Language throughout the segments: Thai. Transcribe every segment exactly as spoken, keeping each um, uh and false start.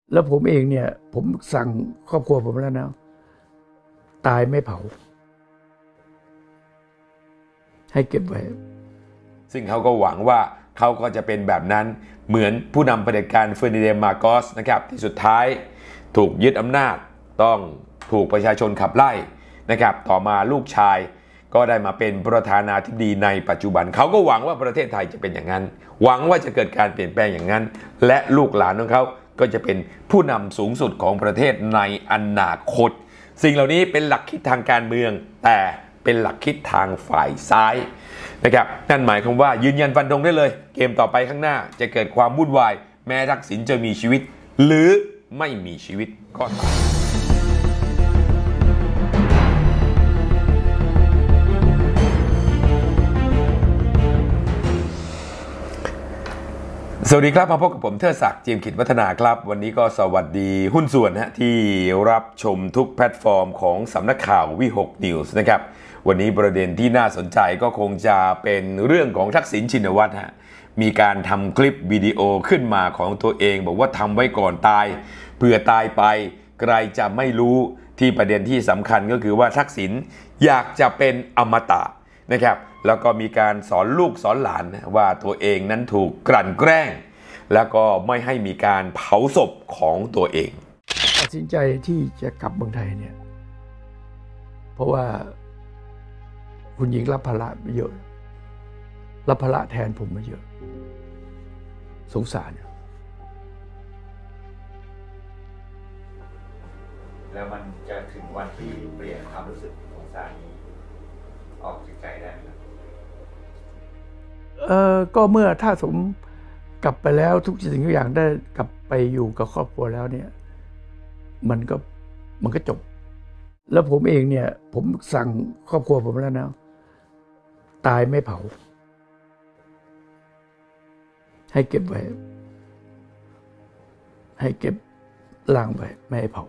แล้วผมเองเนี่ยผมสั่งครอบครัวผมแล้วนะตายไม่เผาให้เก็บไว้ซึ่งเขาก็หวังว่าเขาก็จะเป็นแบบนั้นเหมือนผู้นำเผด็จการเฟอร์ดินานด์ มาโกสนะครับที่สุดท้ายถูกยึดอำนาจต้องถูกประชาชนขับไล่นะครับต่อมาลูกชายก็ได้มาเป็นประธานาธิบดีในปัจจุบันเขาก็หวังว่าประเทศไทยจะเป็นอย่างนั้นหวังว่าจะเกิดการเปลี่ยนแปลงอย่างนั้นและลูกหลานของเขาก็จะเป็นผู้นำสูงสุดของประเทศในอนาคตสิ่งเหล่านี้เป็นหลักคิดทางการเมืองแต่เป็นหลักคิดทางฝ่ายซ้ายนะครับนั่นหมายความว่ายืนยันฟันธงได้เลยเกมต่อไปข้างหน้าจะเกิดความวุ่นวายแม้ทักษิณจะมีชีวิตหรือไม่มีชีวิตก็ตามสวัสดีครับมาพบกับผมเทิดศักดิ์ เจียมขิจวัฒนาครับวันนี้ก็สวัสดีหุ้นส่วนฮะที่รับชมทุกแพลตฟอร์มของสำนักข่าววิหกนิวส์นะครับวันนี้ประเด็นที่น่าสนใจก็คงจะเป็นเรื่องของทักษิณชินวัตรฮะมีการทำคลิปวิดีโอขึ้นมาของตัวเองบอกว่าทำไว้ก่อนตายเผื่อตายไปใครจะไม่รู้ที่ประเด็นที่สำคัญก็คือว่าทักษิณอยากจะเป็นอมตะนะครับแล้วก็มีการสอนลูกสอนหลานว่าตัวเองนั้นถูกกลั่นแกล้งแล้วก็ไม่ให้มีการเผาศพของตัวเองตัดสินใจที่จะกลับเมืองไทยเนี่ยเพราะว่าคุณหญิงรับภาระมาเยอะรับภาระแทนผมมาเยอะสงสารแล้วมันจะถึงวันที่เปลี่ยนความรู้สึกสงสารนี้ออกจากใจได้ไหมเออก็เมื่อถ้าสมกลับไปแล้วทุกสิ่งทุกอย่างได้กลับไปอยู่กับครอบครัวแล้วเนี่ยมันก็มันก็จบแล้วผมเองเนี่ยผมสั่งครอบครัวผมแล้วนะตายไม่เผาให้เก็บไว้ให้เก็บล่างไว้ไม่ให้เผา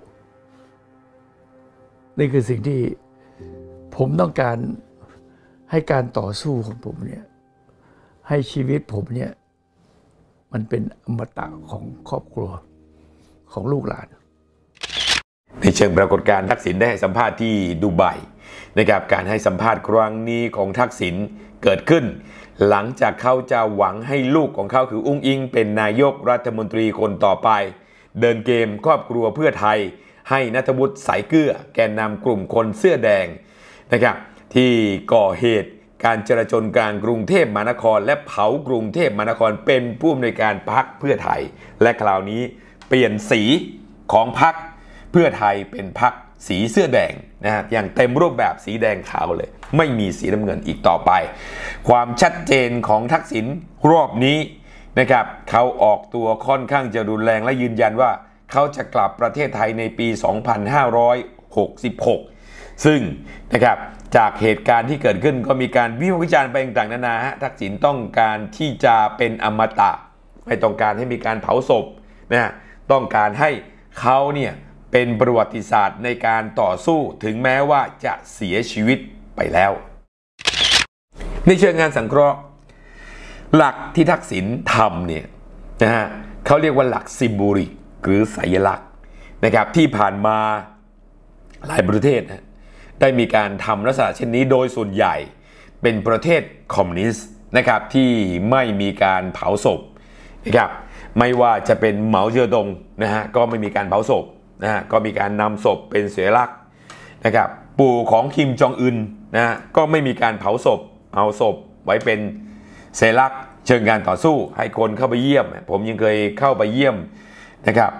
นี่คือสิ่งที่ผมต้องการให้การต่อสู้ของผมเนี่ยให้ชีวิตผมเนี่ยมันเป็นอมตะของครอบครัวของลูกหลานในเชิงปรากฏการณ์ทักษิณได้ให้สัมภาษณ์ที่ดูไบนะครับการให้สัมภาษณ์ครั้งนี้ของทักษิณเกิดขึ้นหลังจากเขาจะหวังให้ลูกของเขาคืออุ้งอิงเป็นนายกรัฐมนตรีคนต่อไปเดินเกมครอบครัวเพื่อไทยให้ณัฐวุฒิสายเกลือแกนนำกลุ่มคนเสื้อแดงนะครับที่ก่อเหตุการจราจรกลางกรุงเทพมหานครและเผากรุงเทพมหานครเป็นผู้อำนวยการพรรคเพื่อไทยและคราวนี้เปลี่ยนสีของพรรคเพื่อไทยเป็นพรรคสีเสื้อแดงนะฮะอย่างเต็มรูปแบบสีแดงขาวเลยไม่มีสีน้ำเงินอีกต่อไปความชัดเจนของทักษิณรอบนี้นะครับเขาออกตัวค่อนข้างจะรุนแรงและยืนยันว่าเขาจะกลับประเทศไทยในปี สองพันห้าร้อยหกสิบหก ซึ่งนะครับจากเหตุการณ์ที่เกิดขึ้นก็มีการวิพากษ์วิจารณ์ไปต่างๆนานาฮะทักษิณต้องการที่จะเป็นอมตะไม่ต้องการให้มีการเผาศพนะต้องการให้เขาเนี่ยเป็นประวัติศาสตร์ในการต่อสู้ถึงแม้ว่าจะเสียชีวิตไปแล้วในเชิงงานสังเคราะห์หลักที่ทักษิณทำเนี่ยนะฮะเขาเรียกว่าหลักซิมโบลิกหรือสัญลักษณ์นะครับที่ผ่านมาหลายประเทศนะได้มีการทำลักษณะเช่นนี้โดยส่วนใหญ่เป็นประเทศคอมมิวนิสต์นะครับที่ไม่มีการเผาศพนะครับไม่ว่าจะเป็นเหมาเจ๋อตงนะฮะก็ไม่มีการเผาศพนะฮะก็มีการนำศพเป็นสัญลักษณ์นะครับปู่ของคิมจองอึนนะฮะก็ไม่มีการเผาศพเอาศพไว้เป็นสัญลักษณ์เชิงการต่อสู้ให้คนเข้าไปเยี่ยมผมยังเคยเข้าไปเยี่ยมนะครับ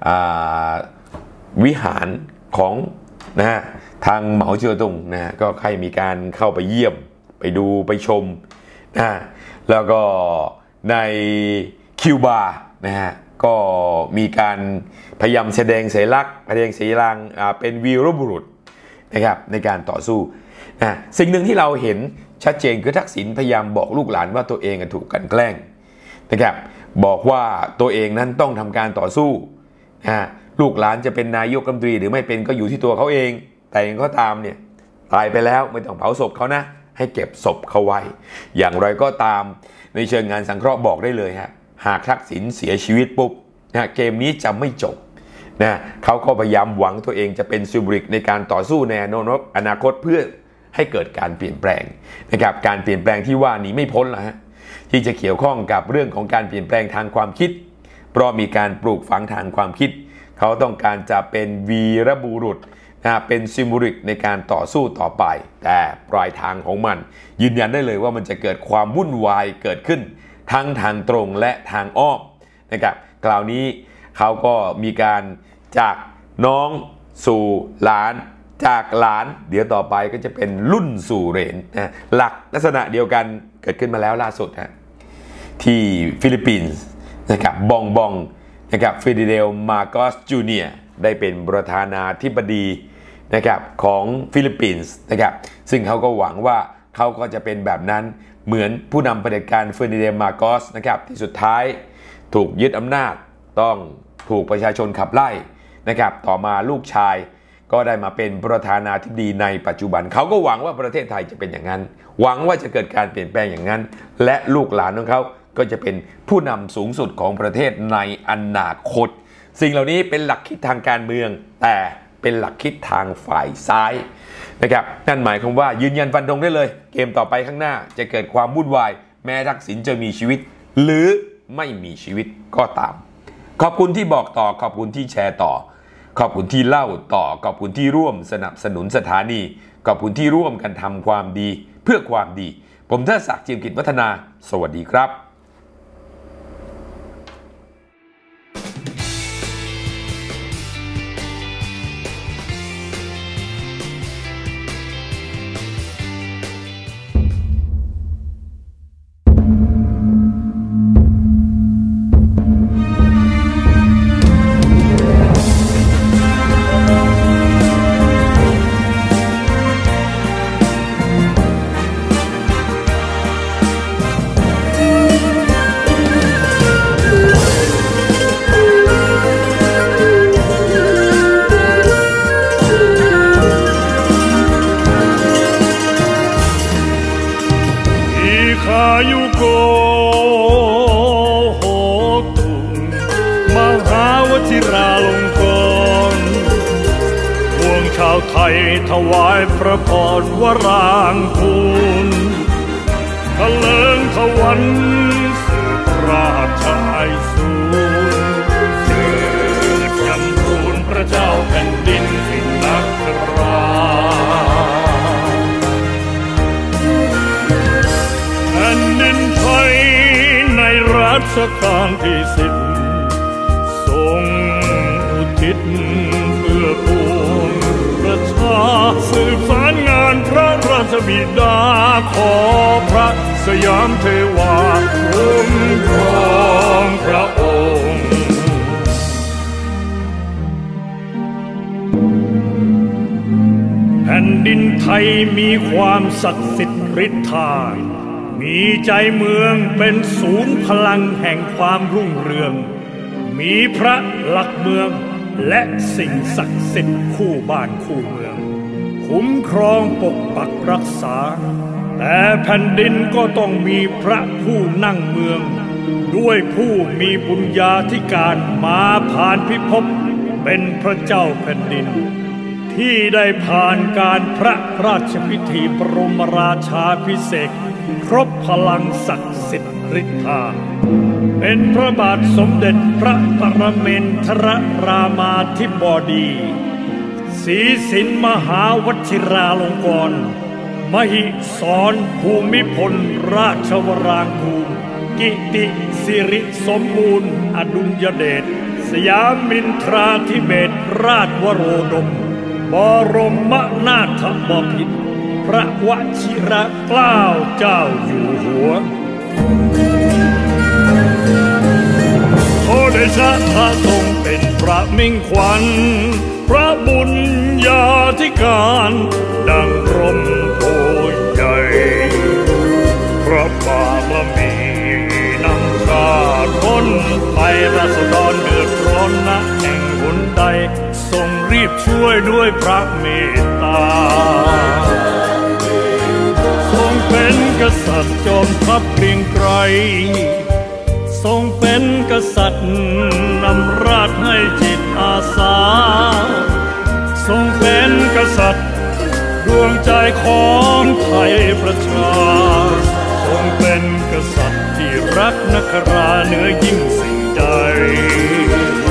วิหารของนะฮะทางเหมาเจ๋อตงนะฮะก็ให้มีการเข้าไปเยี่ยมไปดูไปชมนะแล้วก็ในคิวบานะฮะก็มีการพยายามแสดงสัญลักษณ์แสดงสัญลักษณ์เป็นวีรบุรุษนะครับในการต่อสู้นะสิ่งหนึ่งที่เราเห็นชัดเจนคือทักษิณพยายามบอกลูกหลานว่าตัวเองถูกกลั่นแกล้งนะครับบอกว่าตัวเองนั้นต้องทำการต่อสู้นะลูกหลานจะเป็นนายกรัฐมนตรีหรือไม่เป็นก็อยู่ที่ตัวเขาเองแต่ยังก็ตามเนี่ยตายไปแล้วไม่ต้องเผาศพเขานะให้เก็บศพเขาไว้อย่างไรก็ตามในเชิงงานสังเคราะห์บอกได้เลยฮะหากทักษิณเสียชีวิตปุ๊บนะเกมนี้จะไม่จบนะเขาก็พยายามหวังตัวเองจะเป็นซิมโบลิกในการต่อสู้ในอนาคตเพื่อให้เกิดการเปลี่ยนแปลงนะครับการเปลี่ยนแปลงที่ว่านี้ไม่พ้นละฮะที่จะเกี่ยวข้องกับเรื่องของการเปลี่ยนแปลงทางความคิดเพราะมีการปลูกฝังทางความคิดเขาต้องการจะเป็นวีรบุรุษนะเป็นซิมโบลิกในการต่อสู้ต่อไปแต่ปลายทางของมันยืนยันได้เลยว่ามันจะเกิดความวุ่นวายเกิดขึ้นทั้งทางตรงและทางอ้อมนะครับคราวนี้เขาก็มีการจากน้องสู่หลานจากหลานเดี๋ยวต่อไปก็จะเป็นรุ่นสู่เหรนนะหลักลักษณะเดียวกันเกิดขึ้นมาแล้วล่าสุดฮะที่ฟิลิปปินส์นะครับบองบองนะครับเฟเดเดลมาโกสจูเนียร์ได้เป็นประธานาธิบดีนะครับของฟิลิปปินส์นะครับซึ่งเขาก็หวังว่าเขาก็จะเป็นแบบนั้นเหมือนผู้นำเผด็จการเฟเดเดลมาโกสนะครับที่สุดท้ายถูกยึดอำนาจต้องถูกประชาชนขับไล่นะครับต่อมาลูกชายก็ได้มาเป็นประธานาธิบดีในปัจจุบันเขาก็หวังว่าประเทศไทยจะเป็นอย่างนั้นหวังว่าจะเกิดการเปลี่ยนแปลงอย่างนั้นและลูกหลานของเขาก็จะเป็นผู้นำสูงสุดของประเทศในอนาคตสิ่งเหล่านี้เป็นหลักคิดทางการเมืองแต่เป็นหลักคิดทางฝ่ายซ้ายนะครับนั่นหมายความว่ายืนยันฟันธงได้เลยเกมต่อไปข้างหน้าจะเกิดความวุ่นวายแม้ทักษิณจะมีชีวิตหรือไม่มีชีวิตก็ตามขอบคุณที่บอกต่อขอบคุณที่แชร์ต่อขอบคุณที่เล่าต่อขอบคุณที่ร่วมสนับสนุนสถานีขอบคุณที่ร่วมกันทำความดีเพื่อความดีผมเทิดศักดิ์ เจียมกิจวัฒนาสวัสดีครับถวายพระพรวรางคูลทะเลิงทวันสืบราชไอสูรเกิดจำรูนพระเจ้าแผ่นดินสิงนักราแผ่นดินไทยในรัชกาลที่สิบทรงอุทิศเพื่อปวงประชาสืบสารงานพระราชบิดาขอพระสยามเทวาคุ้มครองพระองค์แผ่นดินไทยมีความศักดิ์สิทธิ์ฤทธามีใจเมืองเป็นศูนย์พลังแห่งความรุ่งเรืองมีพระหลักเมืองและสิ่งศักดิ์สิทธิ์คู่บ้านคู่เมืองคุ้มครองปกปักรักษาแต่แผ่นดินก็ต้องมีพระผู้นั่งเมืองด้วยผู้มีบุญญาธิการมาผ่านพิภพเป็นพระเจ้าแผ่นดินที่ได้ผ่านการพระราชพิธีบรมราชาภิเษกครบพลังศักดิ์สิทธิ์ฤทธาเป็นพระบาทสมเด็จพระปรเมนทรรามาธิบดีศรีสินมหาวชิราลงกรณ์มหิศรภูมิพลราชวรางคูรกิติสิริสมบูรณ์อดุลยเดชสยามินทราธิเบศรราชวโรดมบรมนาถบพิตรพระวชิรเกล้าเจ้าอยู่หัวขอเดชะพระทรงเป็นพระมิ่งขวัญพระบุญญาธิการดังร่มโพใหญ่พระบารมีนำชาติพ้นไปราษฎรเดือดร้อนณแห่งหนใดทรงรีบช่วยด้วยพระเมตตาทรงเป็นกษัตริย์จอมทัพเกรียงไกรทรงเป็นกษัตริย์นำราชให้จิตอาสาษัตริย์ดวงใจของไทยประชาทรงเป็นกษัตริย์ที่รักนักราเหนือยิ่งสิ่งใด